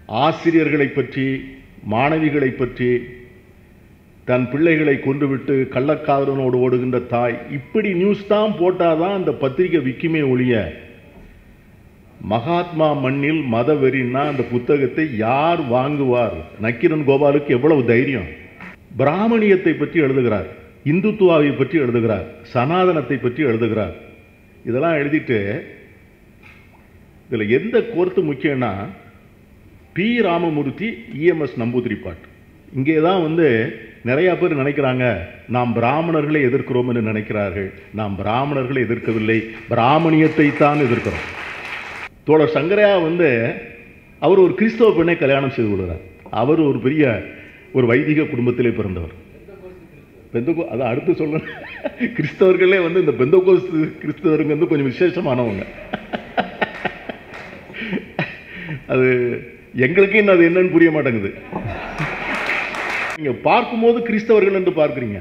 ஆசிரியர்களை பற்றி, மாணவிகளை பற்றி, தன் பிள்ளைகளை கொன்றுவிட்டு கள்ளக்காதலனோடு ஓடுகின்ற தாய், இப்படி நியூஸ் தான் போட்டாதான் அந்த பத்திரிகை விக்குமே ஒழிய, மகாத்மா மண்ணில் மதவெறின்னா அந்த புத்தகத்தை யார் வாங்குவார்? நக்கீரன் கோபாலுக்கு எவ்வளவு தைரியம்! பிராமணியத்தை பற்றி எழுதுகிறார், இந்துத்துவாவை பற்றி எழுதுகிறார், சனாதனத்தை பற்றி எழுதுகிறார். இதெல்லாம் எழுதிட்டு இதில் எந்த கோர்த்து முக்கியம்னா P Ramamurthy, EMS Namboodiripad. இங்கே தான் நிறைய பேர் நினைக்கிறாங்க நாம் பிராமணர்களை எதிர்க்கிறோம் என்று நினைக்கிறார்கள். நாம் பிராமணர்களை எதிர்க்கவில்லை, பிராமணியத்தை தான் எதிர்க்கிறோம். தோழர் சங்கரையா அவர் ஒரு கிறிஸ்தவ பெண்ணை கல்யாணம் செய்து கொள்கிறார். அவர் ஒரு பெரிய ஒரு வைதிக குடும்பத்திலே பிறந்தவர். அதை அடுத்து சொல்ல, கிறிஸ்தவர்களே இந்த பெந்தகோஸ் கிறிஸ்தவருங்க கொஞ்சம் விசேஷமானவங்க. அது எங்களுக்கே அது என்னன்னு புரிய மாட்டேங்குது. நீங்க பார்க்கும்போது கிறிஸ்தவர்கள் என்று பார்க்கிறீங்க.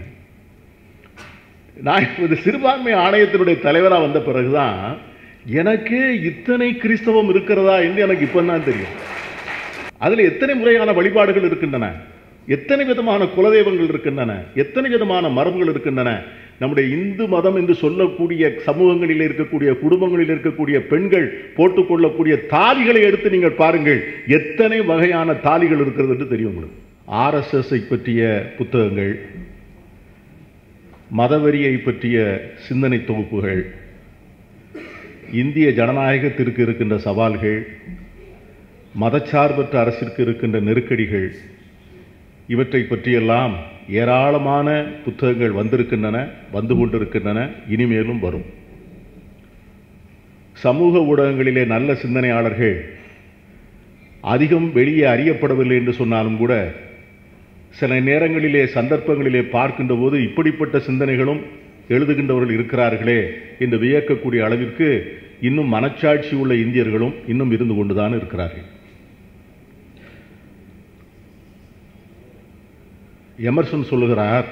நான் இந்த சிறுபான்மை ஆணையத்தினுடைய தலைவராக வந்த பிறகுதான் எனக்கு இத்தனை கிறிஸ்தவம் இருக்கிறதா என்று எனக்கு இப்பதான் தெரியும். அதுல எத்தனை முறையான வழிபாடுகள் இருக்கின்றன, எத்தனை விதமான குலதெய்வங்கள் இருக்கின்றன, எத்தனை விதமான மரபுகள் இருக்கின்றன. நம்முடைய இந்து மதம் என்று சொல்லக்கூடிய சமூகங்களில் இருக்கக்கூடிய, குடும்பங்களில் இருக்கக்கூடிய பெண்கள் போட்டுக்கொள்ளக்கூடிய தாலிகளை எடுத்து நீங்கள் பாருங்கள், எத்தனை வகையான தாலிகள் இருக்கிறது என்று தெரியும் உங்களுக்கு. ஆர்எஸ்எஸ்ஐ பற்றிய புத்தகங்கள், மதவெறியை பற்றிய சிந்தனை தொகுப்புகள், இந்திய ஜனநாயகத்திற்கு இருக்கின்ற சவால்கள், மதச்சார்பற்ற அரசிற்கு இருக்கின்ற நெருக்கடிகள், இவற்றை பற்றியெல்லாம் ஏராளமான புத்தகங்கள் வந்திருக்கின்றன, வந்து கொண்டிருக்கின்றன, இனிமேலும் வரும். சமூக ஊடகங்களிலே நல்ல சிந்தனையாளர்கள் அதிகம் வெளியே அறியப்படவில்லை என்று சொன்னாலும் கூட, சில நேரங்களிலே சந்தர்ப்பங்களிலே பார்க்கின்ற போது இப்படிப்பட்ட சிந்தனைகளும் எழுதுகின்றவர்கள் இருக்கிறார்களே என்று வியக்கக்கூடிய அளவிற்கு இன்னும் மனச்சாட்சி உள்ள இந்தியர்களும் இன்னும் இருந்து கொண்டுதான் இருக்கிறார்கள். எமர்சன் சொல்லுகிறார்,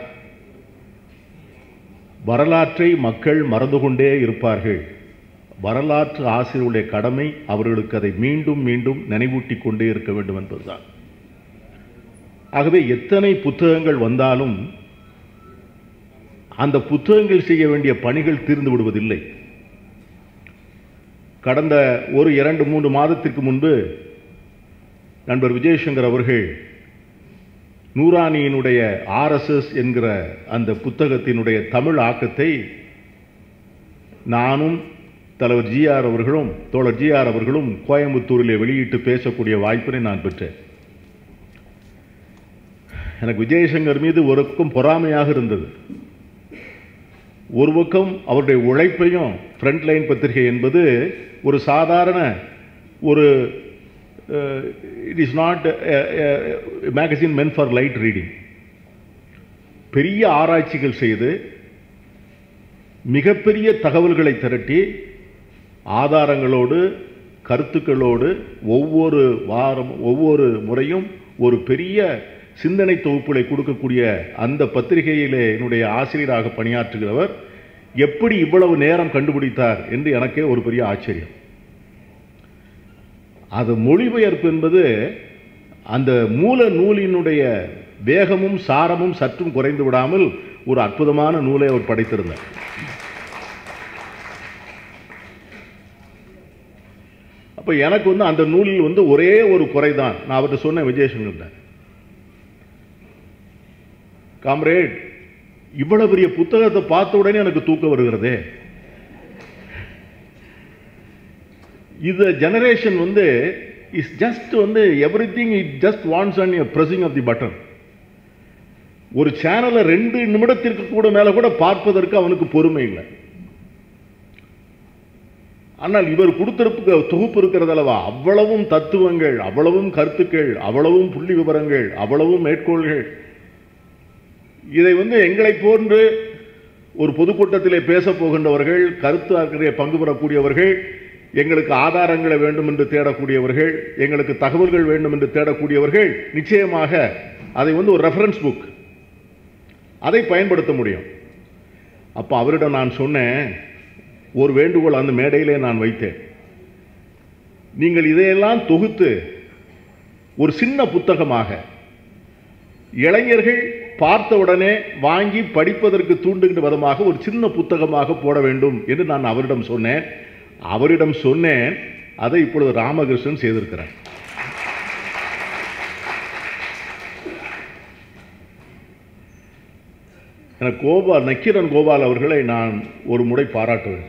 வரலாற்றை மக்கள் மறந்து கொண்டே இருப்பார்கள், வரலாற்று ஆசிரியருடைய கடமை அவர்களுக்கு அதை மீண்டும் மீண்டும் நினைவூட்டி கொண்டே இருக்க வேண்டும் என்பதுதான். ஆகவே எத்தனை புத்தகங்கள் வந்தாலும் அந்த புத்தகங்கள் செய்ய வேண்டிய பணிகள் தீர்ந்து விடுவதில்லை. கடந்த ஒரு 2-3 மாதத்திற்கு முன்பு நண்பர் விஜயசங்கர் அவர்கள் நூரானியினுடைய ஆர்எஸ்எஸ் என்கிற அந்த புத்தகத்தினுடைய தமிழ் ஆக்கத்தை நானும் தலைவர் ஜிஆர் அவர்களும் தோழர் ஜிஆர் அவர்களும் கோயம்புத்தூரிலே வெளியிட்டு பேசக்கூடிய வாய்ப்பினை நான் பெற்றேன். எனக்கு விஜயசங்கர் மீது ஒரு பக்கம் பொறாமையாக இருந்தது, ஒரு பக்கம் அவருடைய உழைப்பையும். ஃப்ரண்ட் லைன் பத்திரிகை என்பது ஒரு சாதாரண ஒரு it is not magazine meant for light reading. பெரிய ஆராய்ச்சிகள் செய்து மிகப்பெரிய தகவல்களை திரட்டி ஆதாரங்களோடு கருத்துக்களோடு ஒவ்வொரு வாரம் ஒவ்வொரு முறையும் ஒரு பெரிய சிந்தனை தொகுப்புகளை கொடுக்கக்கூடிய அந்த பத்திரிகையிலே என்னுடைய ஆசிரியராக பணியாற்றுகிறவர் எப்படி இவ்வளவு நேரம் கண்டுபிடித்தார் என்று எனக்கே ஒரு பெரிய ஆச்சரியம். அது மொழிபெயர்ப்பு என்பது அந்த மூல நூலினுடைய வேகமும் சாரமும் சற்றும் குறைந்து விடாமல் ஒரு அற்புதமான நூலை அவர் படைத்திருந்தார். அப்ப எனக்கு அந்த நூலில் ஒரே ஒரு குறைதான். நான் அவர்கிட்ட சொன்ன விஜயசங்கர், காம்ரேட், இவ்வளவு பெரிய புத்தகத்தை பார்த்த உடனே எனக்கு தூக்கம் வருகிறதே. இந்த generation is just everything it just wants on a pressing of the button. ஒரு சேனலை 2 நிமிடத்திற்கு கூட மேல கூட பார்ப்பதற்கு அவனுக்கு பொறுமை இல்லை. ஆனால் இவர் கொடுத்திருக்க தொகுப்பு இருக்கிறது அல்லவா, அவ்வளவும் தத்துவங்கள், அவ்வளவும் கருத்துக்கள், அவ்வளவும் புள்ளி விவரங்கள், அவ்வளவும் மேற்கோள்கள். இதை எங்களை போன்று ஒரு பொதுக்கூட்டத்திலே பேச போகின்றவர்கள், கருத்து பங்கு பெறக்கூடியவர்கள், எங்களுக்கு ஆதாரங்களை வேண்டும் என்று தேடக்கூடியவர்கள், எங்களுக்கு தகவல்கள் வேண்டும் என்று தேடக்கூடியவர்கள் நிச்சயமாக அதை ஒரு ரெஃபரன்ஸ் புக் அதை பயன்படுத்த முடியும். அப்ப அவரிடம் நான் சொன்னேன், ஒரு வேண்டுகோள் அந்த மேடையிலே நான் வைத்தேன். நீங்கள் இதையெல்லாம் தொகுத்து ஒரு சின்ன புத்தகமாக இளைஞர்கள் பார்த்த உடனே வாங்கி படிப்பதற்கு தூண்டுகின்ற விதமாக ஒரு சின்ன புத்தகமாக போட வேண்டும் என்று நான் அவரிடம் சொன்னேன். அதை இப்பொழுது ராமகிருஷ்ணன் செய்திருக்கிறார். நக்கீரன் கோபால் அவர்களை நான் ஒரு முறை பாராட்டுவேன்.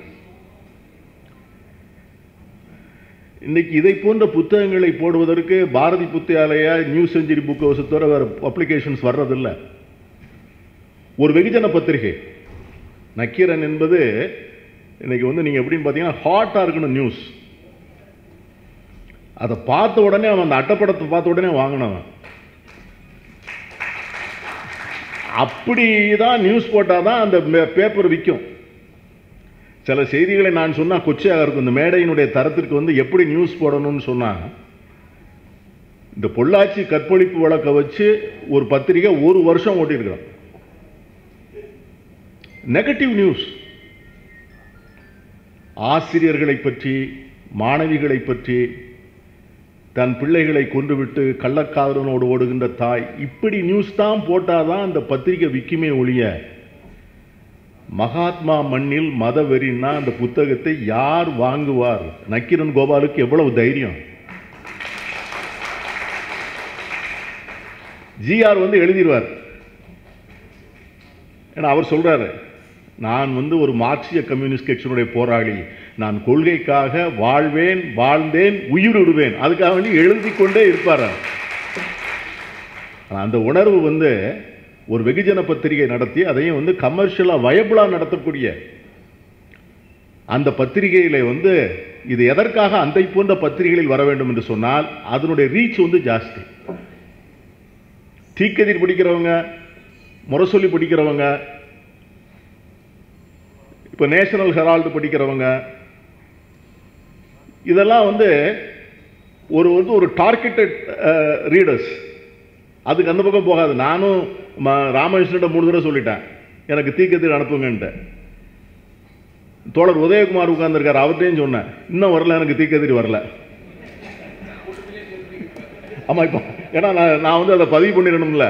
இன்னைக்கு இதை போன்ற புத்தகங்களை போடுவதற்கு Bharathi Puthakalaya, New Century Book ஹவுஸத்தோட வேற பப்ளிகேஷன்ஸ் வர்றதில்லை. ஒரு வெகுஜன பத்திரிகை நக்கீரன் என்பது இன்னைக்கு நீங்க எப்படின்னு பார்த்தீங்கன்னா ஹாட்டா இருக்கணும் நியூஸ். அதை பார்த்த உடனே அவன் அந்த அட்டப்படத்தை பார்த்த உடனே வாங்கினவன். அப்படிதான் நியூஸ் போட்டாதான் அந்த பேப்பர் விற்கும். சில செய்திகளை நான் சொன்னா கொச்சையாக இருக்கும். இந்த மேடையினுடைய தரத்திற்கு எப்படி நியூஸ் போடணும்னு சொன்னா, இந்த பொள்ளாச்சி கற்பழிப்பு வழக்க வச்சு ஒரு பத்திரிகை ஒரு வருஷம் ஓட்டியிருக்கிறோம். நெகட்டிவ் நியூஸ், ஆசிரியர்களை பற்றி, மாணவிகளை பற்றி, தன் பிள்ளைகளை கொன்றுவிட்டு கள்ளக்காதலனோடு ஓடுகின்ற தாய், இப்படி நியூஸ் தான் போட்டாதான் அந்த பத்திரிகை விக்குமே ஒழிய, மகாத்மா மண்ணில் மதவெறின்னா அந்த புத்தகத்தை யார் வாங்குவார்? நக்கீரன் கோபாலுக்கு எவ்வளவு தைரியம்! ஜிஆர் எழுதிடுவார். ஏன்னா அவர் சொல்றாரு, நான் ஒரு மார்க்சிய கம்யூனிஸ்ட் கட்சியினுடைய போராளி, நான் கொள்கைக்காக வாழ்வேன், வாழ்ந்தேன், உயிர் விடுவேன், அதுக்காக வேண்டி எழுதி கொண்டே இருப்பார். அந்த உணர்வு ஒரு வெகுஜன பத்திரிகை நடத்தி அதையும் கமர்ஷியலா வயபிளா நடத்தக்கூடிய அந்த பத்திரிகையில இது எதற்காக அந்த போன்ற பத்திரிகைகளில் வர வேண்டும் என்று சொன்னால் அதனுடைய ரீச் ஜாஸ்தி. தீக்கதிர் படிக்கிறவங்க, முரசொலி படிக்கிறவங்க, இப்ப நேஷனல் ஹெரால்டு படிக்கிறவங்க, இதெல்லாம் ஒரு டார்கெட்டட் ரீடர்ஸ். அதுக்கு அந்த பக்கம் போகாது. நானும் ராமகிருஷ்ணன் 3 தடவை சொல்லிட்டேன், எனக்கு தீக்கதிர் அனுப்புங்க. தோழர் உதயகுமார் உட்கார்ந்துருக்காரு, அவர்கிட்டையும் சொன்னேன், இன்னும் வரல, எனக்கு தீக்கதிர் வரல. ஆமா, இப்ப ஏன்னா நான் அதை பதிவு பண்ணிடணும்ல.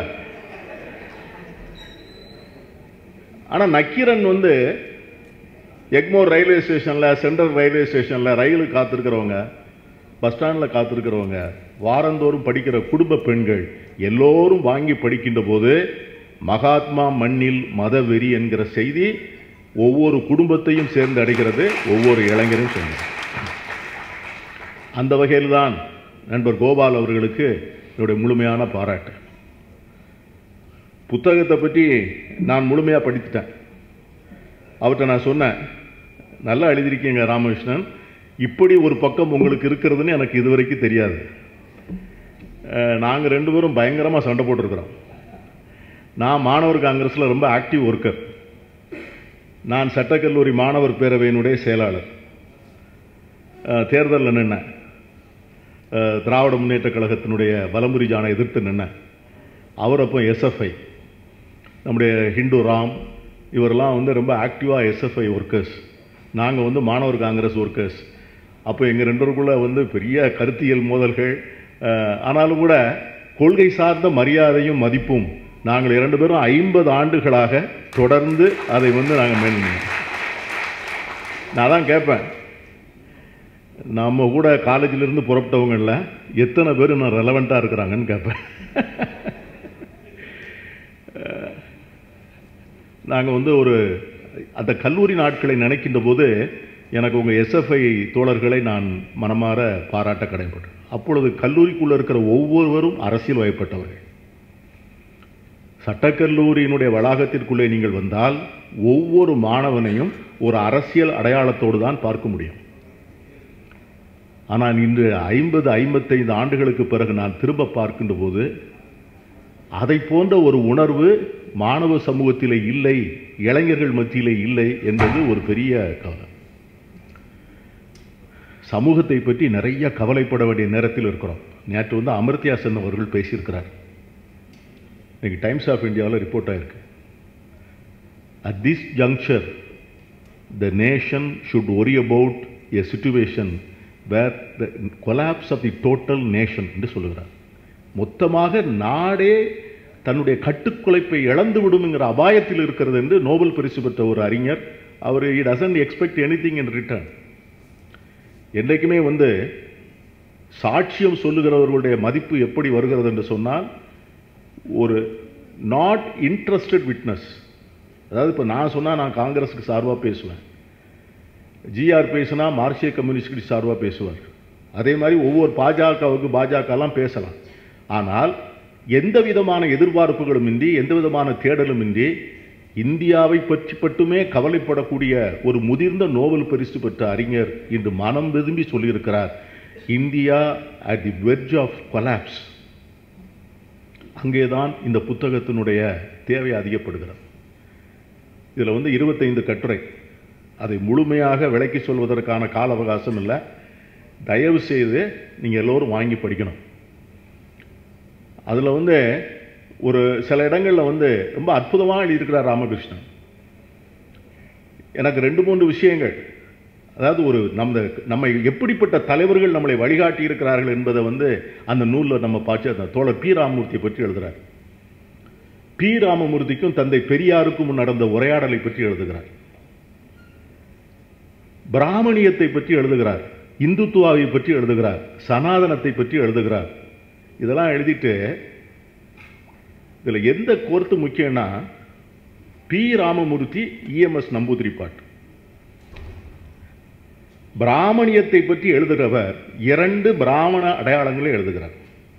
ஆனா நக்கீரன் எக்மோர் ரயில்வே ஸ்டேஷன்ல, சென்ட்ரல் ரயில்வே ஸ்டேஷன்ல ரயிலு காத்திருக்கிறவங்க, பஸ் ஸ்டாண்ட்ல காத்திருக்கிறவங்க, வாரந்தோறும் படிக்கிற குடும்ப பெண்கள் எல்லோரும் வாங்கி படிக்கின்ற போது மகாத்மா மண்ணில் மதவெறி என்கிற செய்தி ஒவ்வொரு குடும்பத்தையும் சேர்ந்து அடைகிறது, ஒவ்வொரு இளைஞரும் சொன்னார். அந்த வகையில் தான் நண்பர் கோபால் அவர்களுக்கு என்னுடைய முழுமையான பாராட்டு. புத்தகத்தை பற்றி நான் முழுமையா படித்துட்டேன். அவர்கிட்ட நான் சொன்னேன், நல்லா எழுதியிருக்கீங்க ராமகிருஷ்ணன், இப்படி ஒரு பக்கம் உங்களுக்கு இருக்கிறதுன்னு எனக்கு இதுவரைக்கும் தெரியாது. நாங்கள் 2 பேரும் பயங்கரமாக சண்டை போட்டிருக்கிறோம். நான் மாணவர் காங்கிரஸில் ரொம்ப ஆக்டிவ் ஒர்க்கர். நான் சட்டக்கல்லூரி மாணவர் பேரவையினுடைய செயலாளர். தேர்தலில் நின்னேன், திராவிட முன்னேற்ற கழகத்தினுடைய வலம்புரி ஜானை எதிர்த்து நின்னேன். அவர் அப்போ எஸ்எஃப்ஐ, நம்முடைய ஹிந்து ராம் இவரெல்லாம் ரொம்ப ஆக்டிவாக எஸ்எஃப்ஐ ஒர்க்கர்ஸ், நாங்கள் மாணவர் காங்கிரஸ் ஒர்க்கர்ஸ். அப்போ எங்கள் 2 பேருக்குள்ள பெரிய கருத்தியல் மோதல்கள். ஆனாலும் கூட கொள்கை சார்ந்த மரியாதையும் மதிப்பும் நாங்கள் 2 பேரும் 50 ஆண்டுகளாக தொடர்ந்து அதை நாங்கள் மேலும். நான் தான் கேட்பேன், நம்ம கூட காலேஜிலிருந்து புறப்பட்டவங்கள எத்தனை பேர் இன்னும் ரெலவெண்டா இருக்கிறாங்கன்னு கேட்பேன். நாங்கள் ஒரு அந்த கல்லூரி நாட்களை நினைக்கின்ற போது எனக்கு உங்கள் எஸ்எஃப்ஐ தோழர்களை நான் மனமாற பாராட்ட கடமைப்பட்டேன். அப்பொழுது கல்லூரிக்குள்ள இருக்கிற ஒவ்வொருவரும் அரசியல் வயப்பட்டவர்கள். சட்டக்கல்லூரியினுடைய வளாகத்திற்குள்ளே நீங்கள் வந்தால் ஒவ்வொரு மாணவனையும் ஒரு அரசியல் அடையாளத்தோடு தான் பார்க்க முடியும். ஆனால் இன்று 50-55 ஆண்டுகளுக்கு பிறகு நான் திரும்ப பார்க்கின்ற போது அதை போன்ற ஒரு உணர்வு மாணவ சமூகத்திலே இல்லை, இளைஞர்கள் மத்தியிலே இல்லை என்பது ஒரு பெரிய கவலை. சமூகத்தை பற்றி நிறைய கவலைப்பட வேண்டிய நேரத்தில் இருக்கிறோம். நேற்று அமர்த்தியா சென் அவர்கள் பேசியிருக்கிறார். இன்னைக்கு டைம்ஸ் ஆஃப் இந்தியாவில் ரிப்போர்ட் ஆயிருக்கு. At this juncture, the nation should worry about a situation where the collapse of the total nation என்று சொல்லுகிறார். மொத்தமாக நாடே தன்னுடைய கட்டுக்குலைப்பை இழந்து விடும்ங்கிற அபாயத்தில் இருக்கிறது என்று நோபல் பரிசு பெற்ற ஒரு அறிஞர். அவர் he doesn't expect anything in return. என்றைக்குமே சாட்சியம் சொல்லுகிறவர்களுடைய மதிப்பு எப்படி வருகிறது என்று சொன்னால், ஒரு நாட் இன்ட்ரஸ்டட் விட்னஸ். அதாவது இப்போ நான் சொன்னால் நான் காங்கிரஸுக்கு சார்பாக பேசுவேன், ஜிஆர் பேசுனா மார்க்சிய கம்யூனிஸ்டுக்கு சார்பாக பேசுவார். அதே மாதிரி ஒவ்வொரு பாஜகலாம் பேசலாம். ஆனால் எந்த விதமான எதிர்பார்ப்புகளும் இன்றி, எந்த விதமான தேடலும் இன்றி, இந்தியாவை பற்றி மட்டுமே கவலைப்படக்கூடிய ஒரு முதிர்ந்த நோபல் பரிசு பெற்ற அறிஞர் இன்று மனம் விரும்பி சொல்லியிருக்கிறார், India at the wedge of collapse. அங்கேதான் இந்த புத்தகத்தினுடைய தேவை அதிகப்படுகிறது. இதில் 25 கட்டுரை. அதை முழுமையாக விளக்கி சொல்வதற்கான கால அவகாசம் இல்லை. தயவு செய்து நீங்கள் எல்லோரும் வாங்கி படிக்கணும். அதில் ஒரு சில இடங்களில் ரொம்ப அற்புதமாக எழுதியிருக்கிறார் ராமகிருஷ்ணன். எனக்கு 2-3 விஷயங்கள், அதாவது நம்ம எப்படிப்பட்ட தலைவர்கள் நம்மளை வழிகாட்டி இருக்கிறார்கள் என்பதை அந்த நூலில் நம்ம பார்த்து தோழர் பி ராமமூர்த்தியை பற்றி எழுதுகிறார். பி ராமமூர்த்திக்கும் தந்தை பெரியாருக்கும் நடந்த உரையாடலை பற்றி எழுதுகிறார். பிராமணியத்தை பற்றி எழுதுகிறார், இந்துத்துவாவை பற்றி எழுதுகிறார், சனாதனத்தை பற்றி எழுதுகிறார். இதெல்லாம் எழுதிட்டு இதில் எந்த கோர்த்து முக்கியம்னா, பி ராமமூர்த்தி EMS நம்பூதிரிப்பாட். பிராமணியத்தை பற்றி எழுதுகிறவர் 2 பிராமண அடையாளங்களை எழுதுகிறார்.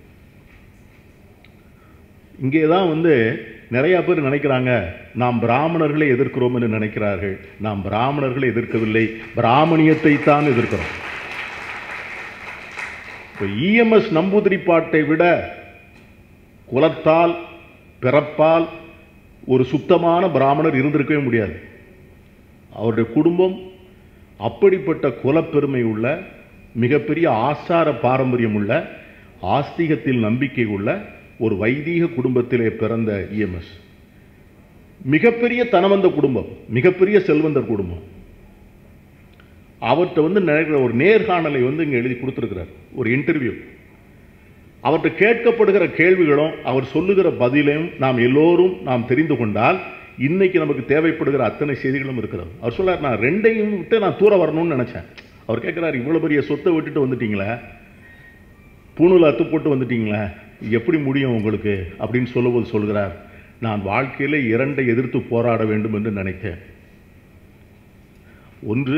இங்கேதான் நிறைய பேர் நினைக்கிறாங்க, நாம் பிராமணர்களை எதிர்க்கிறோம் என்று நினைக்கிறார்கள். நாம் பிராமணர்களை எதிர்க்கவில்லை, பிராமணியத்தை தான் எதிர்க்கிறோம். EMS நம்பூதிரிப்பாட்டை விட குலத்தால் பிறப்பால் ஒரு சுத்தமான பிராமணர் இருந்திருக்கவே முடியாது. அவருடைய குடும்பம் அப்படிப்பட்ட குலப்பெருமை உள்ள, மிகப்பெரிய ஆசார பாரம்பரியம் உள்ள, ஆஸ்திகத்தில் நம்பிக்கை உள்ள ஒரு வைதீக குடும்பத்திலே பிறந்த EMS. மிகப்பெரிய தனவந்த குடும்பம், மிகப்பெரிய செல்வந்தர் குடும்பம். அவர்கிட்ட நினைக்கிற ஒரு நேர்காணலை இங்கே எழுதி கொடுத்துருக்கிறார், ஒரு இன்டர்வியூ. அவர்கிட்ட கேட்கப்படுகிற கேள்விகளும் அவர் சொல்லுகிற பதிலையும் நாம் எல்லோரும் தெரிந்து கொண்டால் இன்னைக்கு நமக்கு தேவைப்படுகிற அத்தனை செய்திகளும் இருக்கிறது. அவர் சொல்றார், நான் 2ஐயும் விட்டு நான் தூர வரணும்னு நினைச்சேன். அவர் கேட்கிறார், இவ்வளவு பெரிய சொத்தை விட்டுட்டு வந்துட்டீங்களே, பூணூல அத்து போட்டு வந்துட்டீங்களே, எப்படி முடியும் உங்களுக்கு அப்படின்னு சொல்லும்போது சொல்கிறார், நான் வாழ்க்கையில் 2ஐ எதிர்த்து போராட வேண்டும் என்று நினைத்தேன். ஒன்று,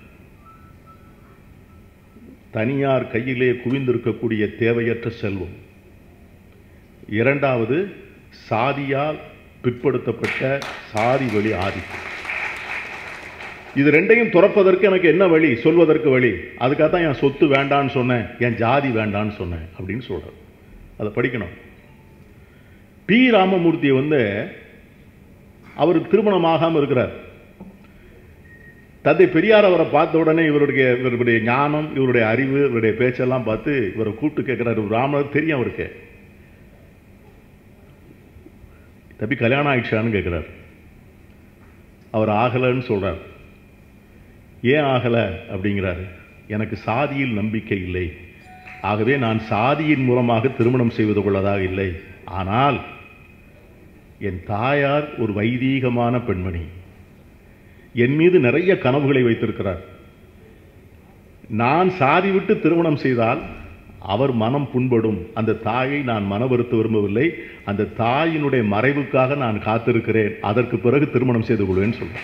தனியார் கையிலே குவிந்திருக்கக்கூடிய தேவையற்ற செல்வம். 2வது, சாதியால் பிற்படுத்தப்பட்ட சாதி வழி ஆதிக்கம். இது 2ஐயும் துறப்பதற்கு எனக்கு என்ன வழி, சொல்வதற்கு வழி. அதுக்காக தான் என் சொத்து வேண்டான்னு சொன்னேன், என் ஜாதி வேண்டான்னு சொன்னேன் அப்படின்னு சொல்றார். அதை படிக்கணும். பி ராமமூர்த்தி அவருக்கு திருமணமாகாமல் இருக்கிறார். தந்தை பெரியார் அவரை பார்த்த உடனே இவருடைய ஞானம், இவருடைய அறிவு, இவருடைய பேச்செல்லாம் பார்த்து இவரை கூப்பிட்டு கேட்கிறார், ராமர் தெரியும் அவருக்கு, தம்பி கல்யாணம் ஆயிடுச்சான்னு கேட்கிறார். அவர் ஆகலைன்னு சொல்றார். ஏன் ஆகல அப்படிங்கிறாரு, எனக்கு சாதியில் நம்பிக்கை இல்லை, ஆகவே நான் சாதியின் மூலமாக திருமணம் செய்வது கொள்ளதாக இல்லை. ஆனால் என் தாயார் ஒரு வைதீகமான பெண்மணி, என் மீது நிறைய கனவுகளை வைத்திருக்கிறார். நான் சாதி விட்டு திருமணம் செய்தால் அவர் மனம் புண்படும். அந்த தாயை நான் மனவருத்த விரும்பவில்லை. அந்த தாயினுடைய மறைவுக்காக நான் காத்திருக்கிறேன். அதற்கு பிறகு திருமணம் செய்து கொள்வேன்னு சொல்றேன்.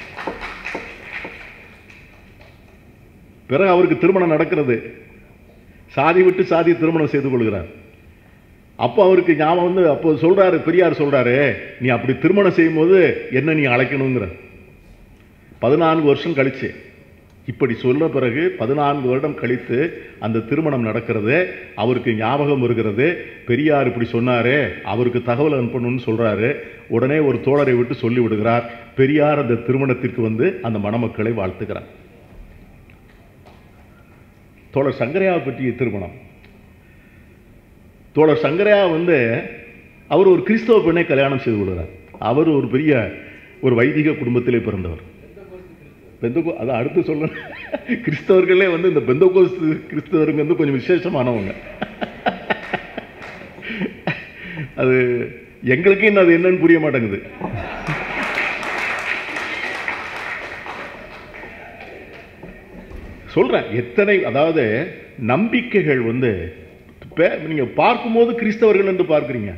பிறகு அவருக்கு திருமணம் நடக்கிறது. சாதி விட்டு சாதி திருமணம் செய்து கொள்கிறார். அப்போ அவருக்கு ஞாபகம் அப்போ சொல்றாரு, பெரியார் சொல்றாரு, நீ அப்படி திருமணம் செய்யும் போது என்ன நீ அழைக்கணுங்கிற. 14 வருஷம் கழிச்சு, இப்படி சொல்ல பிறகு 14 வருடம் கழித்து அந்த திருமணம் நடக்கிறது. அவருக்கு ஞாபகம் வருகிறது, பெரியார் இப்படி சொன்னாரே, அவருக்கு தகவல் அனுப்பணும்னு சொல்றாரு. உடனே ஒரு தோழரை விட்டு சொல்லி விடுகிறார். பெரியார் அந்த திருமணத்திற்கு அந்த மணமக்களை வாழ்த்துகிறார். தோழர் சங்கரையாவை பற்றிய திருமணம். தோழர் சங்கரையா அவர் ஒரு கிறிஸ்தவ பெண்ணை கல்யாணம் செய்து கொள்கிறார். அவர் ஒரு பெரிய ஒரு வைதிக குடும்பத்திலே பிறந்தவர். அதை அடுத்து சொல்ல, கிறிஸ்தவர்களே இந்த பெந்தகோஸ்து கிறிஸ்தவருங்க கொஞ்சம் விசேஷமானவங்க. அது எங்களுக்கு இன்னும் அது என்னன்னு புரிய மாட்டேங்குது. சொல்றேன் எத்தனை, அதாவது நம்பிக்கைகள் வந்து நீங்க பார்க்கும்போது கிறிஸ்தவர்கள் என்று பார்க்கிறீங்க.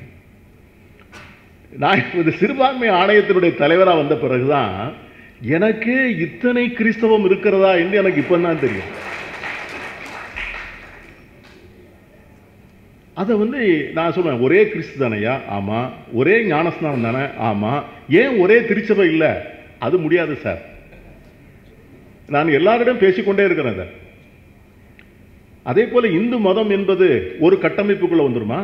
நான் இப்போது சிறுபான்மை ஆணையத்தினுடைய தலைவராக வந்த பிறகுதான் எனக்கு இத்தனை கிறிஸ்தவம் இருக்கிறதா என்று எனக்கு இப்பதான் தெரியும். அதை வந்து நான் சொல்லுவேன், ஒரே கிறிஸ்து தானையா? ஆமா. ஒரே ஞானஸ்நானம் தானே? ஆமா. ஏன் ஒரே திருச்சபை இல்லை? அது முடியாது சார். நான் எல்லாரிடம் பேசிக்கொண்டே இருக்கிறேன் சார். அதே போல இந்து மதம் என்பது ஒரு கட்டமைப்புக்குள்ள வந்துருமா?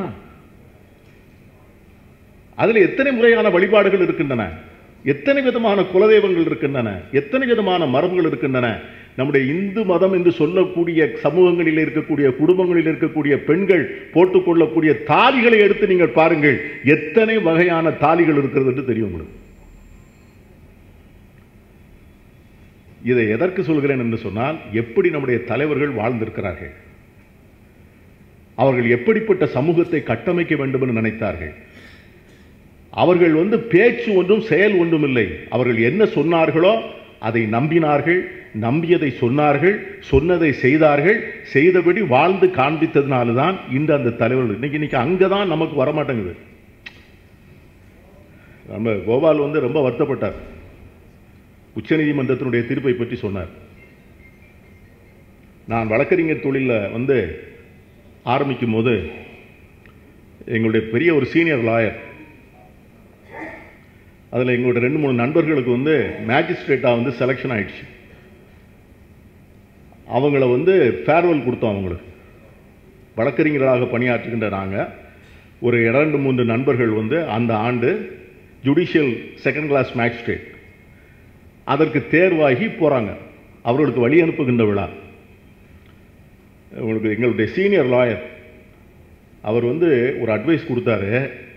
அதுல எத்தனை முறையான வழிபாடுகள் இருக்கின்றன, எத்தனை விதமான குலதெய்வங்கள் இருக்கின்றன, எத்தனை விதமான மரபுகள் இருக்கின்றன. நம்முடைய இந்து மதம் என்று சொல்லக்கூடிய சமூகங்களில் இருக்கக்கூடிய குடும்பங்களில் இருக்கக்கூடிய பெண்கள் போட்டுக்கொள்ளக்கூடிய தாலிகளை எடுத்து நீங்கள் பாருங்கள், எத்தனை வகையான தாலிகள் இருக்கிறது என்று தெரியும் உங்களுக்கு. இதை எதற்கு சொல்கிறேன் என்று சொன்னால், எப்படி நம்முடைய தலைவர்கள் வாழ்ந்திருக்கிறார்கள், அவர்கள் எப்படிப்பட்ட சமூகத்தை கட்டமைக்க வேண்டும் என்று நினைத்தார்கள். அவர்கள் வந்து பேச்சு ஒன்றும் செயல் ஒன்றும் இல்லை. அவர்கள் என்ன சொன்னார்களோ அதை நம்பினார்கள், நம்பியதை சொன்னார்கள், சொன்னதை செய்தார்கள், செய்தபடி வாழ்ந்து காண்பித்ததுனால்தான் இந்த அந்த தலைவர்கள் இன்னைக்கு அங்கதான் நமக்கு வரமாட்டேங்குது. நம்ம கோபால் வந்து ரொம்ப வருத்தப்பட்டார். உச்சநீதிமன்றத்தினுடைய தீர்ப்பை பற்றி சொன்னார். நான் வழக்கறிஞர் தொழிலில் வந்து ஆரம்பிக்கும் போது எங்களுடைய பெரிய ஒரு சீனியர் லாயர், அதில் எங்களுடைய 2-3 நண்பர்களுக்கு வந்து மேஜிஸ்ட்ரேட்டாக வந்து செலெக்ஷன் ஆயிடுச்சு. அவங்கள வந்து ஃபேர்வெல் கொடுத்தோம். அவங்களுக்கு வழக்கறிஞர்களாக பணியாற்றுகின்ற நாங்கள் ஒரு 2-3 நண்பர்கள் வந்து அந்த ஆண்டு ஜுடிஷியல் செகண்ட் கிளாஸ் மேஜிஸ்ட்ரேட் அதற்கு தேர்வாகி போகிறாங்க. அவர்களுக்கு வழி அனுப்புகின்ற விழா. உங்களுக்கு எங்களுடைய சீனியர் லாயர் அவர் வந்து ஒரு அட்வைஸ் கொடுத்தாரு.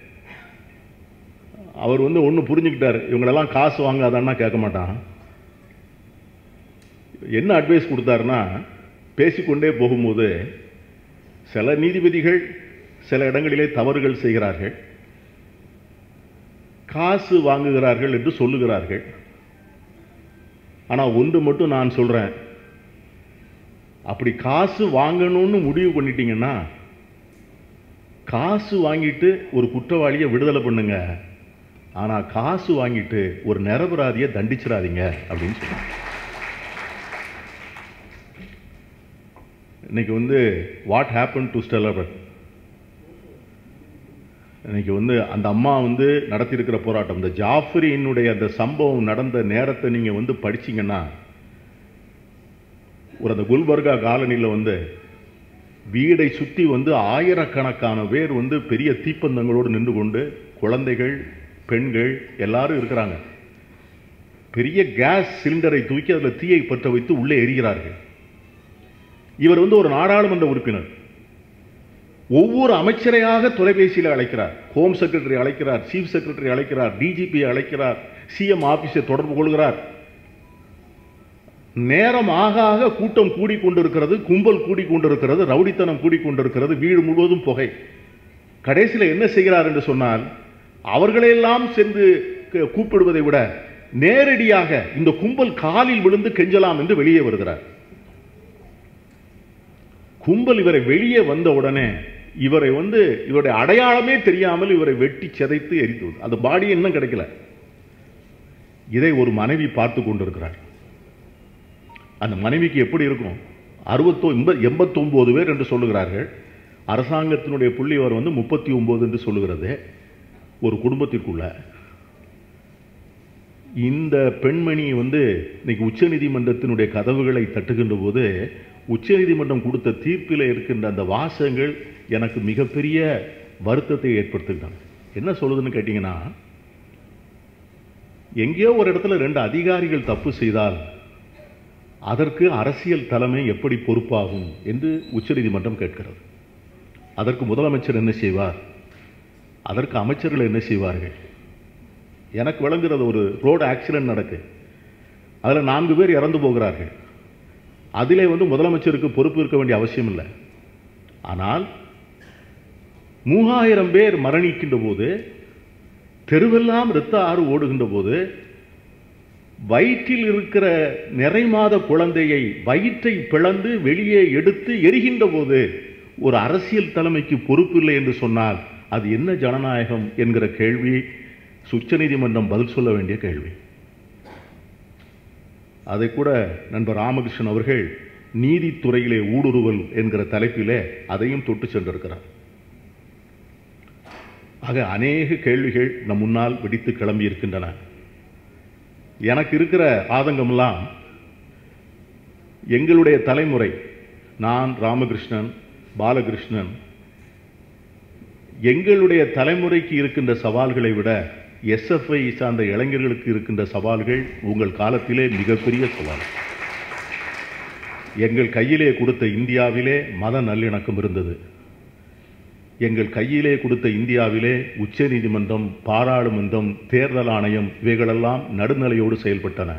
அவர் வந்து ஒன்று புரிஞ்சுக்கிட்டார், இவங்களெல்லாம் காசு வாங்காதான்னா கேட்க மாட்டான். என்ன அட்வைஸ் கொடுத்தாருன்னா, பேசிக்கொண்டே போகும்போது சில நீதிபதிகள் சில இடங்களிலே தவறுகள் செய்கிறார்கள், காசு வாங்குகிறார்கள் என்று சொல்லுகிறார்கள். ஆனால் ஒன்று மட்டும் நான் சொல்கிறேன், அப்படி காசு வாங்கணும்னு முடிவு பண்ணிட்டீங்கன்னா காசு வாங்கிட்டு ஒரு குற்றவாளியை விடுதலை பண்ணுங்க, ஆனால் காசு வாங்கிட்டு ஒரு நிரபராதியை தண்டிச்சிடாதீங்க அப்படின்னு சொன்னாங்க. இன்னைக்கு வந்து வாட் ஹேப்பன் டு ஸ்டெல்லர், இன்னைக்கு வந்து அந்த அம்மா வந்து நடத்தியிருக்கிற போராட்டம், இந்த ஜாஃபரியினுடைய அந்த சம்பவம் நடந்த நேரத்தை நீங்க வந்து படிச்சீங்கன்னா, ஒரு அந்த குல்பர்கா காலனியில் வந்து வீடை சுற்றி வந்து ஆயிரக்கணக்கான பேர் வந்து பெரிய தீப்பந்தங்களோடு நின்று கொண்டு, குழந்தைகள் பெண்கள் எல்லாரும் இருக்கிறாங்க. பெரிய கேஸ் சிலிண்டரை தூக்கி அதில் தீயை பற்ற வைத்து உள்ளே எரிகிறார்கள். இவர் வந்து ஒரு நாடாளுமன்ற உறுப்பினர். ஒவ்வொரு அமைச்சரையாக தொலைபேசியில் அழைக்கிறார், ஹோம் செக்ரட்டரி அழைக்கிறார், சீஃப் செக்ரட்டரி அழைக்கிறார், டிஜிபி அழைக்கிறார், சிஎம் ஆபீஸை தொடர்பு கொள்கிறார். நேரம் ஆக ஆக கூட்டம் கூடிக்கொண்டிருக்கிறது, கும்பல் கூடிக்கொண்டிருக்கிறது, ரவுடித்தனம் கூடிக்கொண்டிருக்கிறது, வீடு முழுவதும் புகை. கடைசியில் என்ன செய்கிறார் என்று சொன்னால், அவர்களெல்லாம் சென்று கூப்பிடுவதை விட நேரடியாக இந்த கும்பல் காலில் விழுந்து கெஞ்சலாம் என்று வெளியே வருகிறார். கும்பல் இவரை வெளியே வந்த உடனே இவரை வந்து இவருடைய அடையாளமே தெரியாமல் இவரை வெட்டி சிதைத்து எரித்து, அந்த பாடி இன்னும் கிடைக்கல. இதை ஒரு மனைவி பார்த்து கொண்டிருக்கிறார். அந்த மனைவிக்கு எப்படி இருக்கும்? 89 பேர் என்று சொல்லுகிறார்கள். அரசாங்கத்தினுடைய புள்ளிவர் வந்து 39 என்று சொல்லுகிறது. ஒரு குடும்பத்திற்குள்ள இந்த பெண்மணி வந்து இன்னைக்கு உச்சநீதிமன்றத்தினுடைய கதவுகளை தட்டுகின்ற போது, உச்சநீதிமன்றம் கொடுத்த தீர்ப்பில் இருக்கின்ற அந்த வாசகங்கள் எனக்கு மிகப்பெரிய வருத்தத்தை ஏற்படுத்துகிறாங்க. என்ன சொல்லுதுன்னு கேட்டீங்கன்னா, எங்கேயோ ஒரு இடத்துல 2 அதிகாரிகள் தப்பு செய்தால் அதற்கு அரசியல் தலைமை எப்படி பொறுப்பாகும் என்று உச்சநீதிமன்றம் கேட்கிறது. அதற்கு முதலமைச்சர் என்ன செய்வார்? அதற்கு அமைச்சர்கள் என்ன செய்வார்கள்? எனக்கு விளங்குறது, ஒரு ரோடு ஆக்சிடென்ட் நடக்கு, அதில் 4 பேர் இறந்து போகிறார்கள். அதிலே வந்து முதலமைச்சருக்கு பொறுப்பு இருக்க வேண்டிய அவசியம் இல்லை. ஆனால் 3000 பேர் மரணிக்கின்ற போது, தெருவெல்லாம் இரத்த ஆறு ஓடுகின்ற போது, வயிற்றில் இருக்கிற நிறைமாத குழந்தையை வயிற்றை பிளந்து வெளியே எடுத்து எரிகின்ற போது ஒரு அரசியல் தலைமைக்கு பொறுப்பில்லை என்று சொன்னால் அது என்ன ஜனநாயகம் என்கிற கேள்வி உச்சநீதிமன்றம் பதில் சொல்ல வேண்டிய கேள்வி. அதை கூட நண்பர் ராமகிருஷ்ணன் அவர்கள் நீதித்துறையிலே ஊடுருவல் என்கிற தலைப்பிலே அதையும் தொட்டு சென்றிருக்கிறார். ஆக அநேக கேள்விகள் நம் முன்னால் வெடித்து கிளம்பி இருக்கின்றன. எனக்கு இருக்கிற ஆதங்கமெல்லாம் எங்களுடைய தலைமுறை, நான், ராமகிருஷ்ணன், பாலகிருஷ்ணன், எங்களுடைய தலைமுறைக்கு இருக்கின்ற சவால்களை விட எஸ்எஃப்ஐ சார்ந்த இளைஞர்களுக்கு இருக்கின்ற சவால்கள் உங்கள் காலத்திலே மிகப்பெரிய சவால். எங்கள் கையிலே கொடுத்த இந்தியாவிலே மத நல்லிணக்கம் இருந்தது. எங்கள் கையிலே கொடுத்த இந்தியாவிலே உச்ச நீதிமன்றம், பாராளுமன்றம், தேர்தல் ஆணையம் இவைகளெல்லாம் நடுநிலையோடு செயல்பட்டன.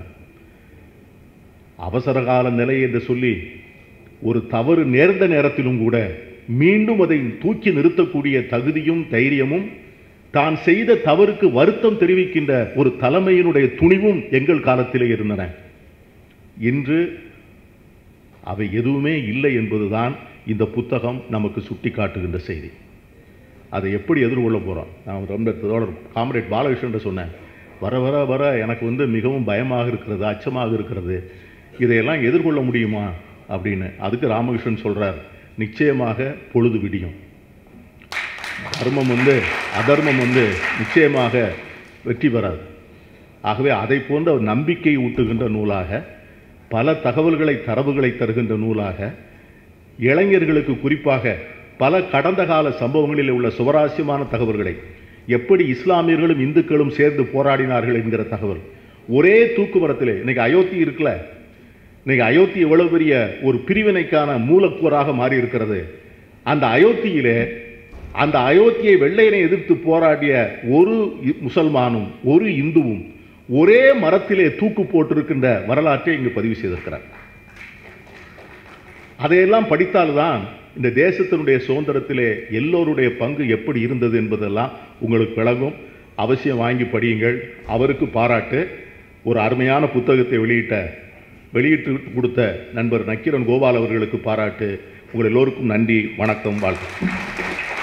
அவசரகால நிலை என்று சொல்லி ஒரு தவறு நேர்ந்த நேரத்திலும் கூட மீண்டும் அதை தூக்கி நிறுத்தக்கூடிய தகுதியும் தைரியமும், தான் செய்த தவறுக்கு வருத்தம் தெரிவிக்கின்ற ஒரு தலைமையினுடைய துணிவும் எங்கள் காலத்திலே இருந்தன. இன்று அவை எதுவுமே இல்லை என்பதுதான் இந்த புத்தகம் நமக்கு சுட்டி காட்டுகின்ற செய்தி. அதை எப்படி எதிர்கொள்ள போகிறோம்? நான் ரொம்ப காம்ரேட் பாலகிருஷ்ணன் சொன்னேன், வர வர வர எனக்கு மிகவும் பயமாக இருக்கிறது, அச்சமாக இருக்கிறது, இதையெல்லாம் எதிர்கொள்ள முடியுமா அப்படின்னு. அதுக்கு ராமகிருஷ்ணன் சொல்றார், நிச்சயமாக பொழுது விடியும். தர்மம் அதர்மம் நிச்சயமாக வெற்றி பெறாது. ஆகவே அதை போன்ற நம்பிக்கை ஊட்டுகின்ற நூலாக, பல தகவல்களை, தரவுகளை தருகின்ற நூலாக, இளைஞர்களுக்கு குறிப்பாக பல கடந்த கால சம்பவங்களில் உள்ள சுவராசியமான தகவல்களை, எப்படி இஸ்லாமியர்களும் இந்துக்களும் சேர்ந்து போராடினார்கள் என்கிற தகவல் ஒரே தூக்குமரத்திலே. இன்னைக்கு அயோத்தி இருக்குல்ல, இன்னைக்கு அயோத்தி எவ்வளவு பெரிய ஒரு பிரிவினைக்கான மூலக்கூறாக மாறி இருக்கிறது. அந்த அயோத்தியிலே, அந்த அயோத்தியை வெள்ளையனை எதிர்த்து போராடிய ஒரு முசல்மானும் ஒரு இந்துவும் ஒரே மரத்திலே தூக்கு போட்டிருக்கின்ற வரலாற்றை இங்கு பதிவு செய்திருக்கிறார். அதையெல்லாம் படித்தால்தான் இந்த தேசத்தினுடைய சுதந்திரத்திலே எல்லோருடைய பங்கு எப்படி இருந்தது என்பதெல்லாம் உங்களுக்கு விளங்கும். அவசியம் வாங்கி படியுங்கள். அவருக்கு பாராட்டு. ஒரு அருமையான புத்தகத்தை வெளியிட்டு கொடுத்த நண்பர் நக்கீரன் கோபால் அவர்களுக்கு பாராட்டு. உங்கள் எல்லோருக்கும் நன்றி, வணக்கம், வாழ்த்து.